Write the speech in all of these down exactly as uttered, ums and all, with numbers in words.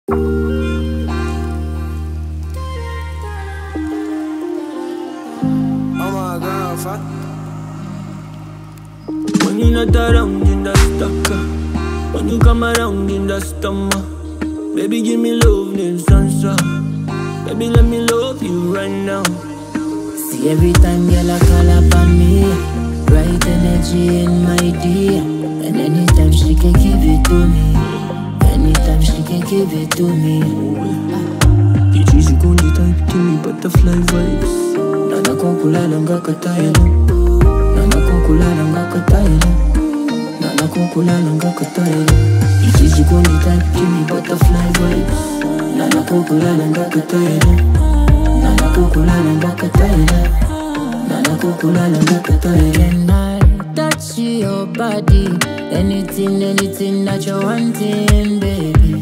When you're not around in the stucker, when you come around in the stomach, baby give me love, then sunshine. Baby let me love you right now. See every time girl I call up on me, bright energy in my dear. And anytime she can give it to me, anytime she can give it to me. It's easy going to type to me butterfly vibes. Nana kukulala ngakatayela, Nana kukulala ngakatayela, Nana kukulala ngakatayela. It's easy going to type to me butterfly vibes. Nana kukulala ngakatayela, Nana kukulala ngakatayela, Nana kukulala ngakatayela. And I touch your body, anything, anything that you're wanting, baby.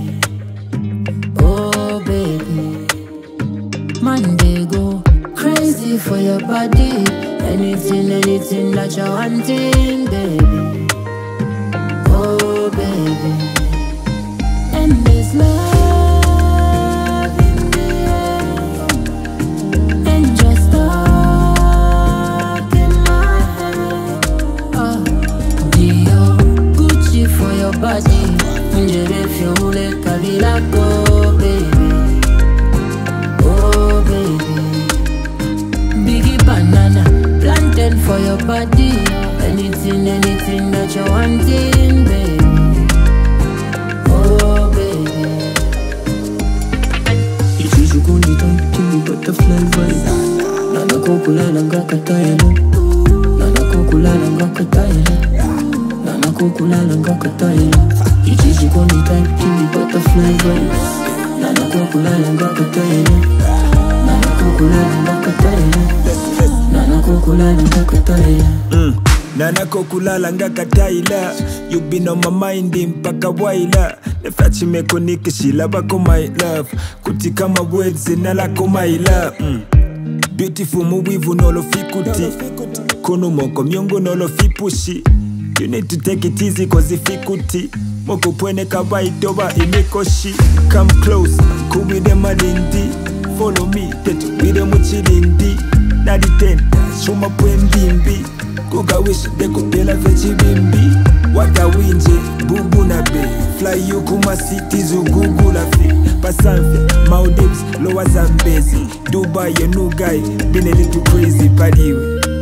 Oh baby, Monday go crazy for your body, anything, anything that you're wanting, baby. Oh baby, and there's love in the air, and just talk in my head. Oh, Dio, Gucci for your body, Njere fiole kabila go, baby. Oh baby, Biggie banana, plantain for your body, anything, anything that you're wanting, baby. Oh baby, It's easy going to type to me butterfly vibes. Nana kukulala ngakatayela, Nana kukulala ngakatayela, Nana kukulala ngakatayela. It's easy going to type to me butterfly vibes. Nana kukulala ngakatayela, Nana kukulala ngakatayela, Nana kukulala ngakatayela. Mm. Nana kukulala ngakatayela. You been on my mind mpaka waila. Nefachi mekonikishila bako my love. Kuti kama wezi nalako my love. mm. Beautiful muwivu nolo fikuti, kono moko myongo nolo fipushi. You need to take it easy cause ifikuti, moko pwene kawaitoba imekoshi. Come close, kuwide malindi, follow me, tetu wide muchilindi. Nadi ten, shuma pwembimbi, kuga wish deko pela vechi bimbi. Wata winje, bubu na be, fly you kuma city zugugu la fi. Pasanfia, Maldives, Lower Zambezi, Dubai, your new guy, been a little crazy, padiwe.